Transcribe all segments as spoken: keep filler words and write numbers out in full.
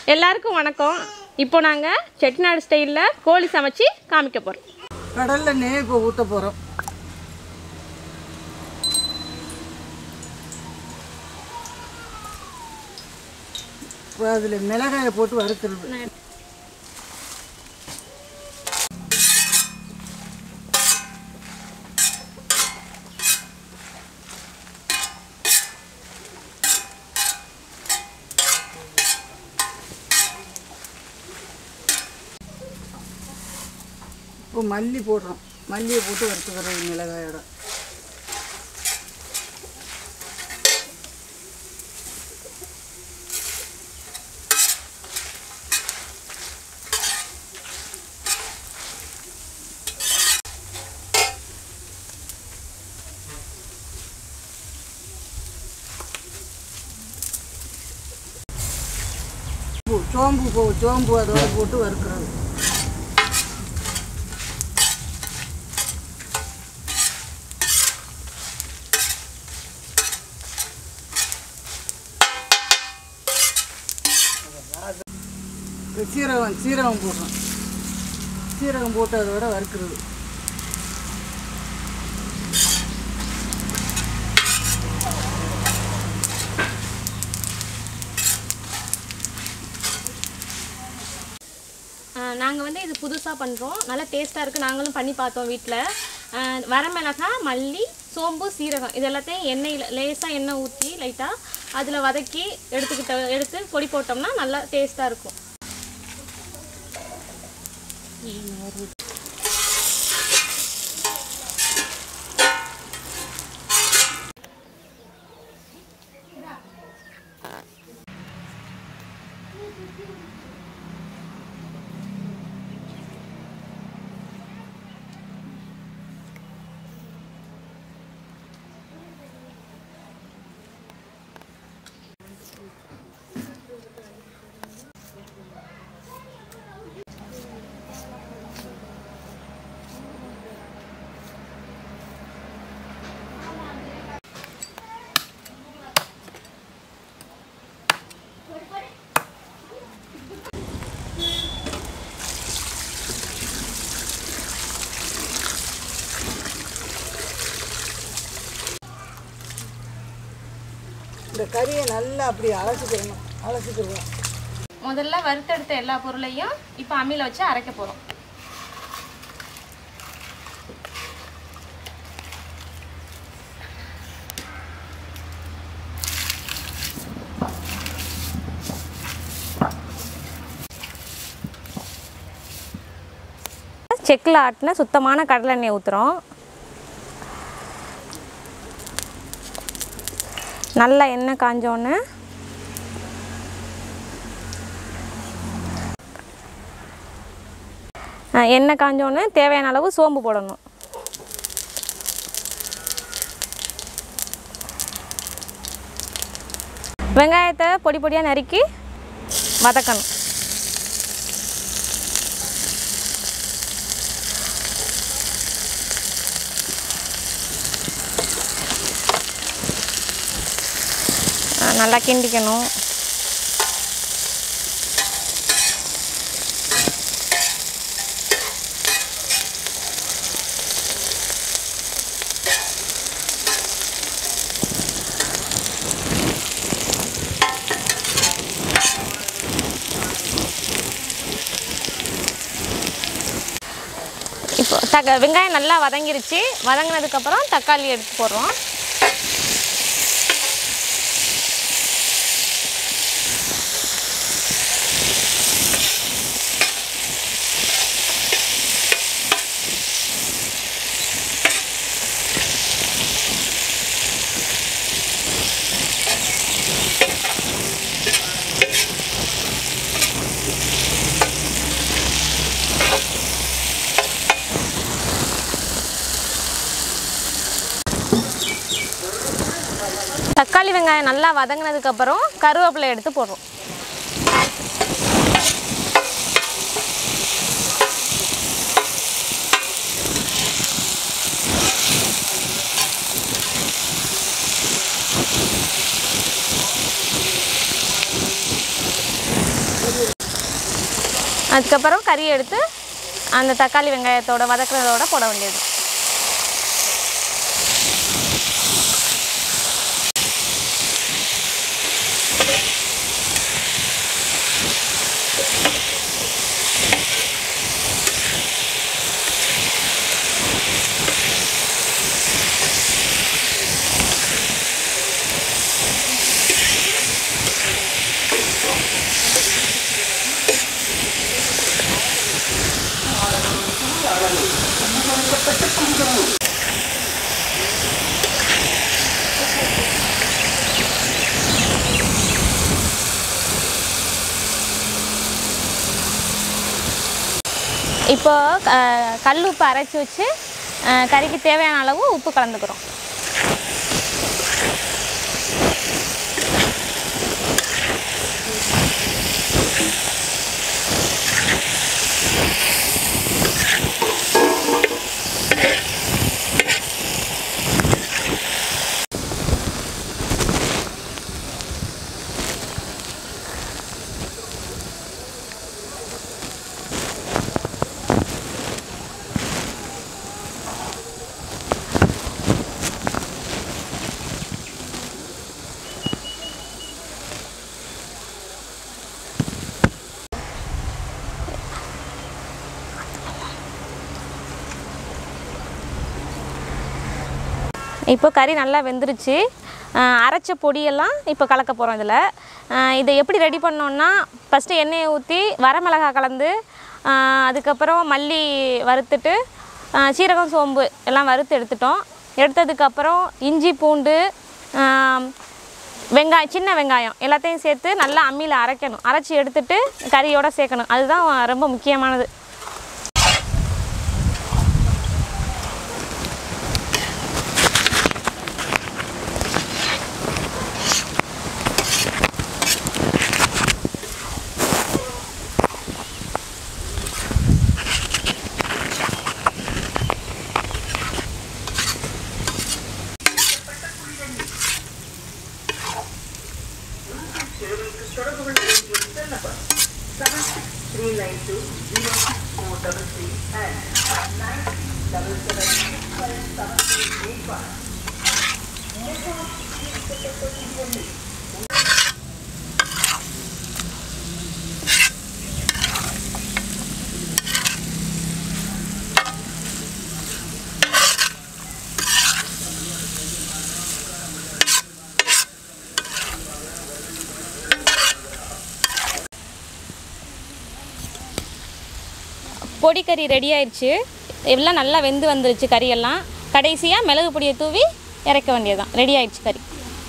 எல்லாருக்கும் வணக்கம். இப்போ நாங்க செட்டிநாடு ஸ்டைல்ல கோழி சமைச்சு காமிக்க போறோம். கடல்ல நெய் இப்போ ஊத்த போறோம். அதுல மிளகாயை போட்டு வறுக்கிறது. இப்போ மல்லி போடுறோம். மல்லியை போட்டு வறுத்துக்கிறோம் மிளகாயோட. சோம்பு போ சோம்பு அதோட போட்டு வறுக்கிறது. சீரகம் சீரகம் போடுறோம். சீரகம் போட்டு அதோட வறுக்கிறது. நாங்கள் வந்து இது புதுசாக பண்ணுறோம். நல்லா டேஸ்ட்டாக இருக்குது. நாங்களும் பண்ணி பார்த்தோம் வீட்டில். வரமிளகாய், மல்லி, சோம்பு, சீரகம் இது எல்லாத்தையும் எண்ணெயில் லேசாக எண்ணெய் ஊற்றி லைட்டாக அதில் வதக்கி எடுத்துக்கிட்ட எடுத்து பொடி போட்டோம்னா நல்லா டேஸ்ட்டாக இருக்கும். இந்த கறியை நல்லா அப்படி அலசிக்கணும். அலசிக்கிடுவோம். முதல்ல வறுத்தெடுத்த எல்லா பொருளையும் இப்போ அம்மியில் வச்சு அரைக்க போகிறோம். செக்கில் ஆட்டின சுத்தமான கடலை எண்ணெய் ஊற்றுறோம். நல்லா எண்ணெய் காஞ்சோன்னு எண்ணெய் காஞ்சோன்னு தேவையான அளவு சோம்பு போடணும். வெங்காயத்தை பொடி பொடியாக நறுக்கி வதக்கணும். நல்லா கிண்டிக்கணும். இப்போ தக்க வெங்காயம் நல்லா வதங்கிருச்சு. வதங்கினதுக்கப்புறம் தக்காளி எடுத்து போடுறோம். தக்காளி வெங்காயம் நல்லா வதங்கினதுக்கப்புறம் கருவேப்பிலை எடுத்து போடுறோம். அதுக்கப்புறம் கறியை எடுத்து அந்த தக்காளி வெங்காயத்தோட வதக்குறதோட போட வேண்டியது. இப்போ கல் உப்பு அரைச்சி வச்சு கறிக்கு தேவையான அளவு உப்பு கலந்துக்கிறோம். இப்போ கறி நல்லா வெந்துருச்சு. அரைச்ச பொடியெல்லாம் இப்போ கலக்க போகிறோம். இதில் இதை எப்படி ரெடி பண்ணோன்னா, ஃபஸ்ட்டு எண்ணெயை ஊற்றி வரமிளகா கலந்து, அதுக்கப்புறம் மல்லி வறுத்துட்டு சீரகம் சோம்பு எல்லாம் வறுத்து எடுத்துட்டோம். எடுத்ததுக்கப்புறம் இஞ்சி பூண்டு வெங்காயம் சின்ன வெங்காயம் எல்லாத்தையும் சேர்த்து நல்லா அம்மியில் அரைக்கணும். அரைச்சி எடுத்துட்டு கறியோடு சேர்க்கணும். அதுதான் ரொம்ப முக்கியமானது. பொடி கறி ரெடி ஆயிடுச்சு. எல்லாம் நல்லா வெந்து வந்துருச்சு கறியெல்லாம். கடைசியாக மிளகு பொடியை தூவி இறக்க வேண்டியதுதான். ரெடி ஆயிடுச்சு கறி.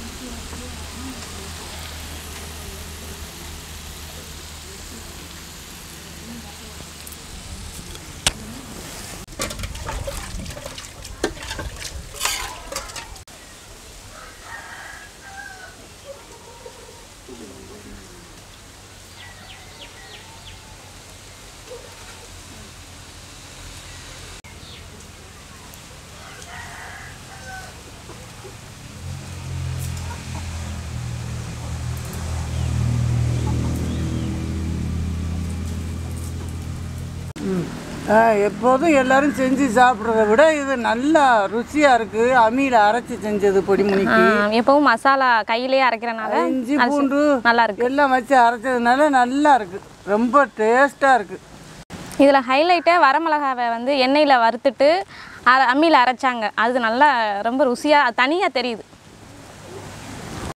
எப்போதும் எல்லாரும் செஞ்சு சாப்பிட்றத விட இது நல்லா ருசியாக இருக்குது. அம்மியில் அரைச்சி செஞ்சது பொடி முனிக்கு. எப்பவும் மசாலா கையிலேயே அரைக்கிறனால இஞ்சி பூண்டு நல்லா இருக்கு. எல்லாம் வச்சு அரைச்சதுனால நல்லா இருக்குது. ரொம்ப டேஸ்ட்டாக இருக்குது. இதில் ஹைலைட்டே வரமிளகாவை வந்து எண்ணெயில் வறுத்துட்டு அரை அம்மியில் அரைச்சாங்க. அது நல்லா ரொம்ப ருசியாக தனியாக தெரியுது.